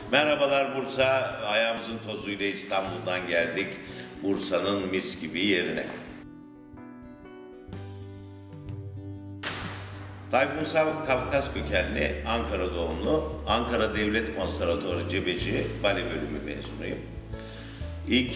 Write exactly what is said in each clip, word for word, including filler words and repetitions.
Merhabalar Bursa, ayağımızın tozuyla İstanbul'dan geldik. Bursa'nın mis gibi yerine. Tayfun Sav, Kafkas kökenli, Ankara doğumlu, Ankara Devlet Konservatuarı Cebeci Bale Bölümü mezunuyum. İlk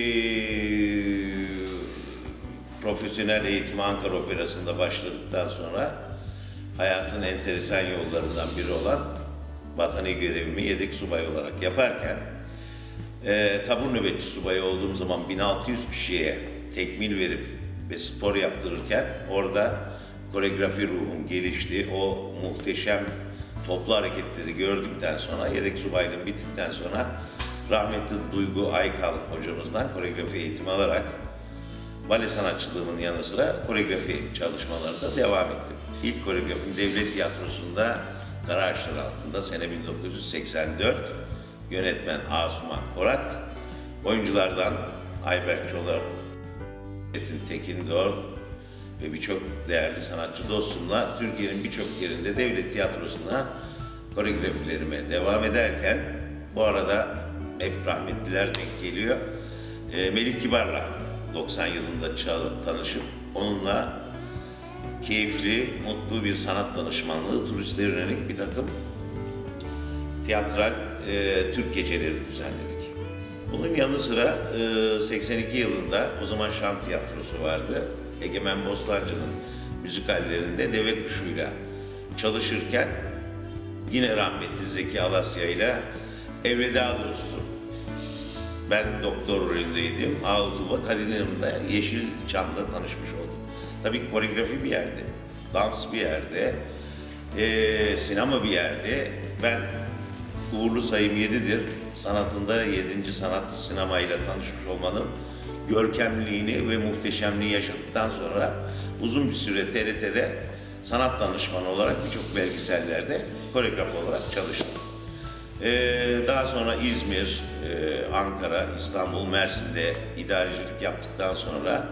profesyonel eğitimi Ankara Operası'nda başladıktan sonra hayatın enteresan yollarından biri olan vatani görevimi yedek subay olarak yaparken e, tabur nöbetçi subayı olduğum zaman bin altı yüz kişiye tekmil verip ve spor yaptırırken orada koreografi ruhum gelişti. O muhteşem toplu hareketleri gördükten sonra yedek subaylığım bittikten sonra rahmetli Duygu Aykal hocamızdan koreografi eğitimi alarak bale sanatçılığımın yanı sıra koreografi çalışmalarına devam ettim. İlk koreografim Devlet Tiyatrosu'nda Kara Ağaçlar Altında sene bin dokuz yüz seksen dört, yönetmen Asuman Korat, oyunculardan Ayberk Çolak, Metin Tekindor ve birçok değerli sanatçı dostumla Türkiye'nin birçok yerinde Devlet Tiyatrosu'na koreografilerime devam ederken bu arada hep rahmetliler denk geliyor. E, Melih Kibar'la doksan yılında tanışıp onunla keyifli, mutlu bir sanat danışmanlığı, turistlere yönelik bir takım tiyatral e, Türk geceleri düzenledik. Bunun yanı sıra e, seksen iki yılında o zaman Şan Tiyatrosu vardı. Egemen Bostancı'nın müzikallerinde Deve Kuşu'yla çalışırken yine rahmetli Zeki Alasya ile Elveda Dostum. Ben doktor rolündeydim. Ağutuba Kadınlar'la Yeşilçam'da tanışmış oldum. Tabii koreografi bir yerde, dans bir yerde, e, sinema bir yerde. Ben uğurlu sayım yedidir. Sanatında yedinci sanat sinemayla tanışmış olmanın görkemliğini ve muhteşemliğini yaşadıktan sonra uzun bir süre T R T'de sanat danışmanı olarak birçok belgesellerde koreograf olarak çalıştım. Ee, daha sonra İzmir, e, Ankara, İstanbul, Mersin'de idarecilik yaptıktan sonra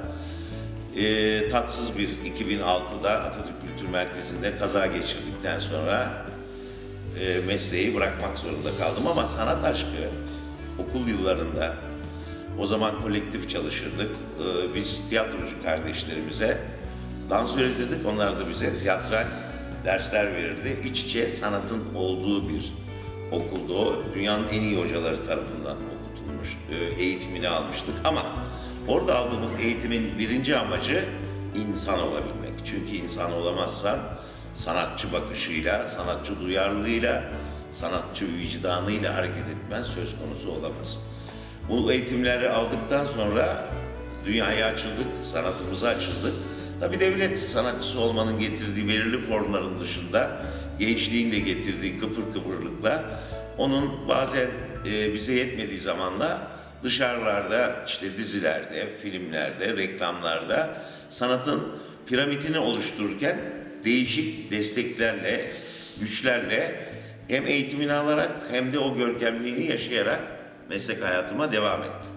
e, tatsız bir iki bin altıda Atatürk Kültür Merkezi'nde kaza geçirdikten sonra e, mesleği bırakmak zorunda kaldım. Ama sanat aşkı okul yıllarında, o zaman kolektif çalışırdık. Ee, biz tiyatrocu kardeşlerimize dans öğretirdik, onlar da bize tiyatral dersler verirdi. İç içe sanatın olduğu bir okulda o. Dünyanın en iyi hocaları tarafından okutulmuş, e, eğitimini almıştık. Ama orada aldığımız eğitimin birinci amacı insan olabilmek. Çünkü insan olamazsan sanatçı bakışıyla, sanatçı duyarlılığıyla, sanatçı vicdanıyla hareket etmen söz konusu olamaz. Bu eğitimleri aldıktan sonra dünyaya açıldık, sanatımıza açıldık. Tabii devlet sanatçısı olmanın getirdiği belirli formların dışında gençliğin de getirdiği kıpır kıpırlıkla onun bazen e, bize yetmediği zamanla dışarılarda, işte dizilerde, filmlerde, reklamlarda sanatın piramidini oluştururken değişik desteklerle, güçlerle hem eğitimini alarak hem de o görkemliğini yaşayarak meslek hayatıma devam ettim.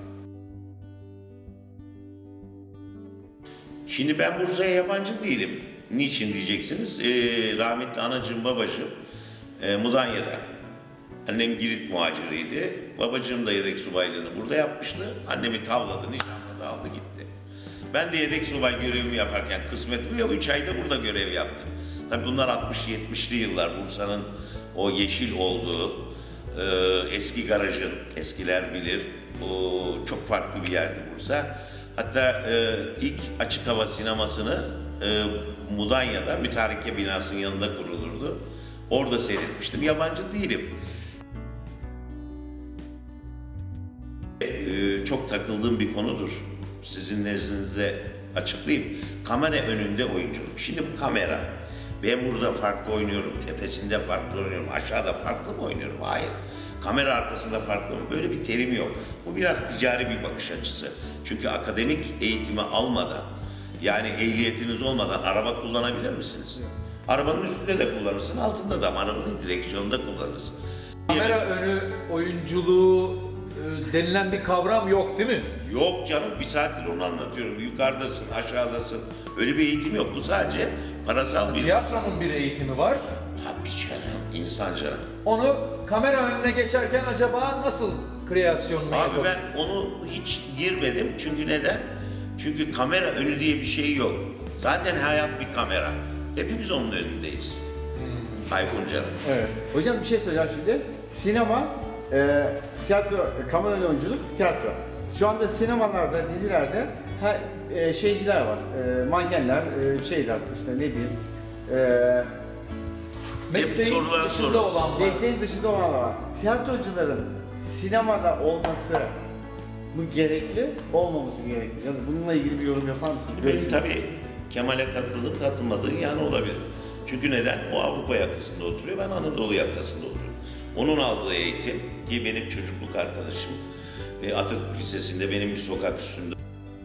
Şimdi ben Bursa'ya yabancı değilim. Niçin diyeceksiniz? Ee, rahmetli anacığım, babacığım e, Mudanya'da. Annem Girit muhaciriydi. Babacığım da yedek subaylığını burada yapmıştı. Annemi tavladı, nişanladı, aldı gitti. Ben de yedek subay görevimi yaparken kısmet bu ya, üç ayda burada görev yaptım. Tabii bunlar altmış yetmişli yıllar, Bursa'nın o yeşil olduğu, e, eski garajın, eskiler bilir, o çok farklı bir yerdi Bursa. Hatta e, ilk açık hava sinemasını e, Mudanya'da Mütareke binasının yanında kurulurdu. Orada seyretmiştim. Yabancı değilim. E, çok takıldığım bir konudur. Sizin nezdinizde açıklayayım. Kamera önünde oyunculuk. Şimdi bu kamera. Ben burada farklı oynuyorum, tepesinde farklı oynuyorum, aşağıda farklı mı oynuyorum? Hayır. Kamera arkasında farklı mı? Böyle bir terim yok. Bu biraz ticari bir bakış açısı. Çünkü akademik eğitimi almadan, yani ehliyetiniz olmadan araba kullanabilir misiniz? Arabanın üstünde de kullanırsın, altında da, ama arabanın direksiyonunda kullanırsın. Kamera önü oyunculuğu e, denilen bir kavram yok değil mi? Yok canım, bir saattir onu anlatıyorum. Yukarıdasın, aşağıdasın. Öyle bir eğitim yok. Bu sadece parasal bir... Tiyatronun bir eğitimi var. Tabii canım. insanca. Onu kamera önüne geçerken acaba nasıl kreasyonunu Abi yapabiliriz? ben onu hiç girmedim. Çünkü neden? Çünkü kamera önü diye bir şey yok. Zaten hayat bir kamera. Hepimiz onun önündeyiz. Hmm. Tayfun canım. Evet. Hocam bir şey söyleyeceğim şimdi. Sinema, e, tiyatro, e, kamera önü oyunculuk, tiyatro. Şu anda sinemalarda, dizilerde her e, şeyciler var. E, mankenler, e, şeyler işte ne diyeyim. E, Mesleğin sorulara dışında soru. olanlar. mesleğin dışında olanlar var. Tiyatrocuların sinemada olması bu gerekli, olmaması gerekli. Yani bununla ilgili bir yorum yapar mısın? Benim tabii Kemal'e katılıp katılmadığı yan olabilir. Çünkü neden? O Avrupa yakasında oturuyor, ben Anadolu yakasında oturuyorum. Onun aldığı eğitim, ki benim çocukluk arkadaşım, e, Atatürk Lisesi'nde benim bir sokak üstünde.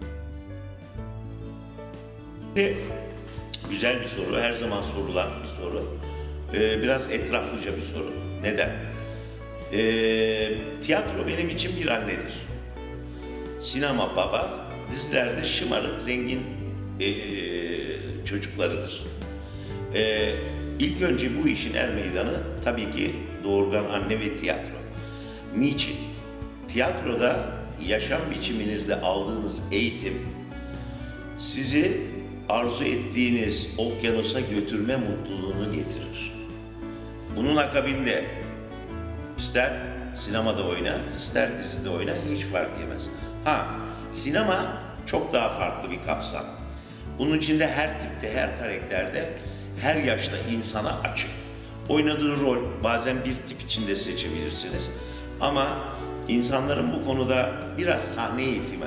E, Güzel bir soru, her zaman sorulan bir soru. E, biraz etraflıca bir soru. Neden? E, tiyatro benim için bir annedir. Sinema baba, dizilerde şımarık, zengin e, çocuklarıdır. E, ilk önce bu işin er meydanı tabii ki doğurgan anne ve tiyatro. Niçin? Tiyatroda yaşam biçiminizde aldığınız eğitim sizi arzu ettiğiniz okyanusa götürme mutluluğunu getirir. Bunun akabinde ister sinemada oyna, ister dizide oyna, hiç fark yemez. Ha, sinema çok daha farklı bir kapsam. Bunun içinde her tipte, her karakterde, her yaşta insana açık. Oynadığı rol bazen bir tip içinde seçebilirsiniz. Ama insanların bu konuda biraz sahne eğitimi,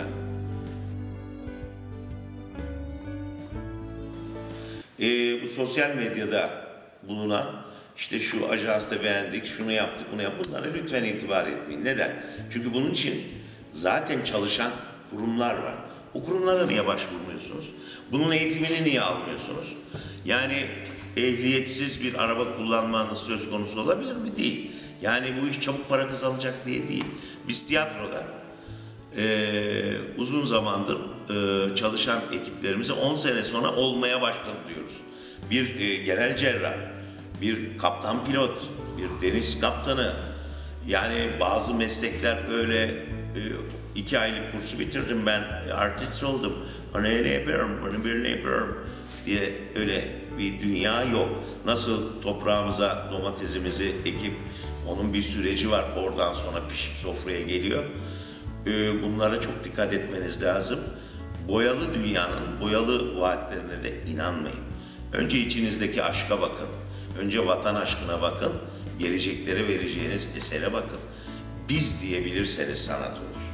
Ee, bu sosyal medyada bulunan işte şu ajansta beğendik, şunu yaptık, bunu yaptık, bunlara lütfen itibar etmeyin. Neden? Çünkü bunun için zaten çalışan kurumlar var. O kurumlara niye başvurmuyorsunuz? Bunun eğitimini niye almıyorsunuz? Yani ehliyetsiz bir araba kullanmanız söz konusu olabilir mi? Değil. Yani bu iş çabuk para kazanacak diye değil. Biz tiyatroda e, uzun zamandır e, çalışan ekiplerimize on sene sonra olmaya başladı diyoruz. Bir e, genel cerrah, bir kaptan pilot, bir deniz kaptanı, yani bazı meslekler öyle e, iki aylık kursu bitirdim ben, artist oldum, onu öyle yapıyorum, onu böyle yapıyorum diye öyle bir dünya yok. Nasıl toprağımıza domatesimizi ekip onun bir süreci var, oradan sonra pişip sofraya geliyor. E, bunlara çok dikkat etmeniz lazım. Boyalı dünyanın boyalı vaatlerine de inanmayın. Önce içinizdeki aşka bakın. Önce vatan aşkına bakın. Geleceklere vereceğiniz esere bakın. Biz diyebilirseniz sanat olur.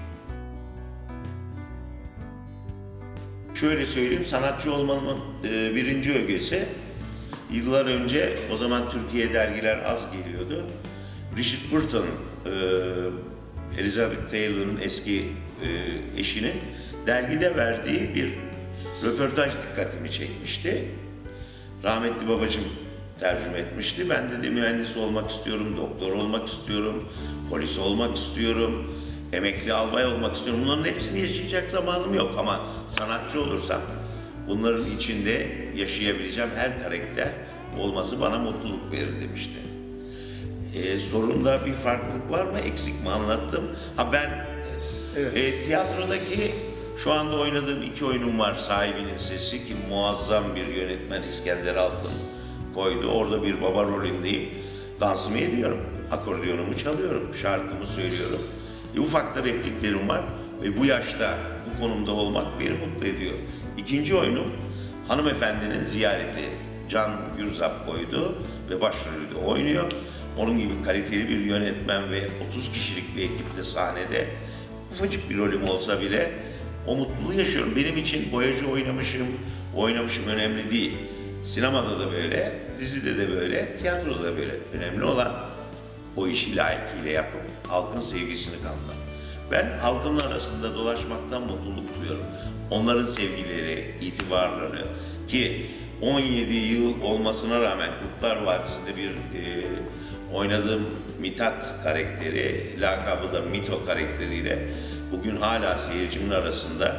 Şöyle söyleyeyim, sanatçı olmanın e, birinci ögesi, yıllar önce, o zaman Türkiye dergiler az geliyordu. Richard Burton, e, Elizabeth Taylor'ın eski e, eşinin dergide verdiği bir röportaj dikkatimi çekmişti. Rahmetli babacığım tercüme etmişti. Ben dedi mühendis olmak istiyorum, doktor olmak istiyorum, polis olmak istiyorum, emekli albay olmak istiyorum. Bunların hepsini yaşayacak zamanım yok ama sanatçı olursam bunların içinde yaşayabileceğim her karakter olması bana mutluluk verir demişti. Ee, sorunda bir farklılık var mı? Eksik mi anlattım? Ha ben evet. e, tiyatrodaki şu anda oynadığım iki oyunum var. Sahibinin Sesi, ki muazzam bir yönetmen İskender Altın koydu. Orada bir baba rolündeyim. Dansımı ediyorum, akordeonumu çalıyorum, şarkımı söylüyorum. E, ufak da repliklerim var ve bu yaşta bu konumda olmak beni mutlu ediyor. İkinci oyunum hanımefendinin ziyareti. Can Gürzap koydu ve başrolü de oynuyor. Onun gibi kaliteli bir yönetmen ve otuz kişilik bir ekipte sahnede ufacık bir rolüm olsa bile o mutluluğu yaşıyorum. Benim için boyacı oynamışım, oynamışım önemli değil. Sinemada da böyle, dizide de böyle, tiyatroda da böyle. Önemli olan o işi layıkıyla yapıp halkın sevgisini kazanmak. Ben halkın arasında dolaşmaktan mutluluk duyuyorum. Onların sevgileri, itibarları, ki on yedi yıl olmasına rağmen Kurtlar Vadisi'nde bir e, oynadığım Mithat karakteri, lakabı da Mito karakteriyle bugün hala seyircimin arasında,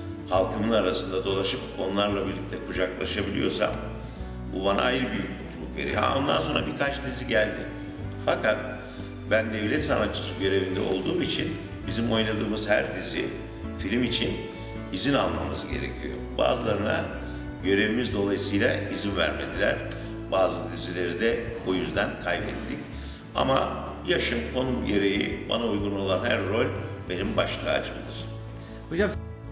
halkımın arasında dolaşıp onlarla birlikte kucaklaşabiliyorsam bu bana ayrı bir mutluluk veriyor. Ha, ondan sonra birkaç dizi geldi. Fakat ben devlet sanatçısı görevinde olduğum için bizim oynadığımız her dizi, film için izin almamız gerekiyor. Bazılarına görevimiz dolayısıyla izin vermediler. Bazı dizileri de o yüzden kaybettik. Ama yaşım, konum gereği bana uygun olan her rol benim baş tacımdır. Hocam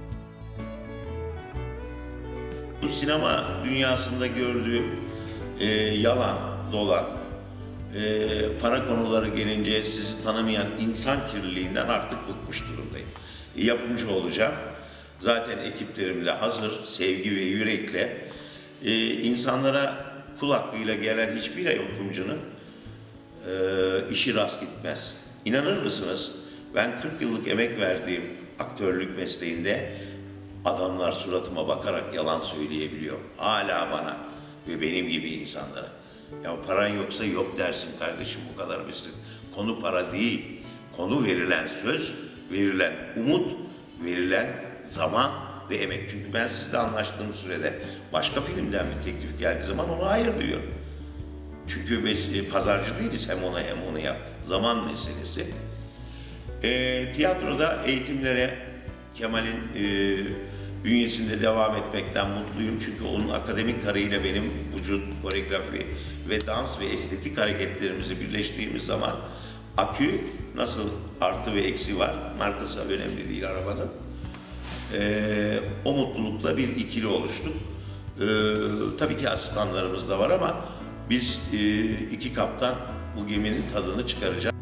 Bu sinema dünyasında gördüğüm e, yalan, dolan, e, para konuları gelince sizi tanımayan insan kirliliğinden artık bıkmış durumdayım. E, yapımcı olacağım. Zaten ekiplerim de hazır, sevgi ve yürekle. E, insanlara kul hakkıyla gelen hiçbir yapımcının e, işi rast gitmez. İnanır mısınız? Ben kırk yıllık emek verdiğim aktörlük mesleğinde adamlar suratıma bakarak yalan söyleyebiliyor. Hala bana ve benim gibi insanlara. Ya paran yoksa yok dersin kardeşim, bu kadar basit. Konu para değil. Konu verilen söz, verilen umut, verilen zaman ve emek. Çünkü ben sizle anlaştığım sürede başka filmden bir teklif geldiği zaman ona hayır diyorum. Çünkü biz pazarcı değiliz, hem ona hem onu yap. Zaman meselesi. E, tiyatroda eğitimlere Kemal'in e, bünyesinde devam etmekten mutluyum. Çünkü onun akademik kariyeriyle benim vücut, koreografi ve dans ve estetik hareketlerimizi birleştiğimiz zaman akü nasıl artı ve eksi var, markası önemli değil arabanın. E, o mutlulukla bir ikili oluştuk. E, tabii ki asistanlarımız da var ama biz e, iki kaptan bu geminin tadını çıkaracağız.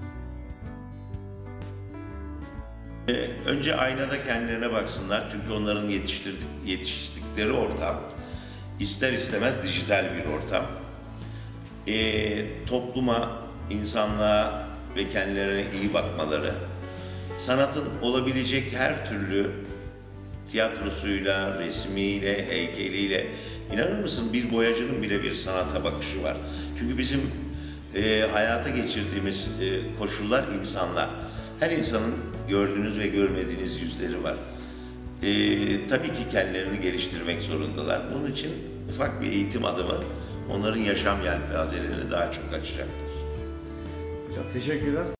Önce aynada kendilerine baksınlar çünkü onların yetiştirdik, yetiştikleri ortam ister istemez dijital bir ortam. E, topluma, insanlığa ve kendilerine iyi bakmaları, sanatın olabilecek her türlü tiyatrosuyla, resmiyle, heykeliyle, inanır mısın bir boyacının bile bir sanata bakışı var. Çünkü bizim e, hayata geçirdiğimiz e, koşullar insanlar. Her insanın gördüğünüz ve görmediğiniz yüzleri var. Ee, tabii ki kendilerini geliştirmek zorundalar. Bunun için ufak bir eğitim adımı onların yaşam yelpazelerini daha çok açacaktır. hocam teşekkürler.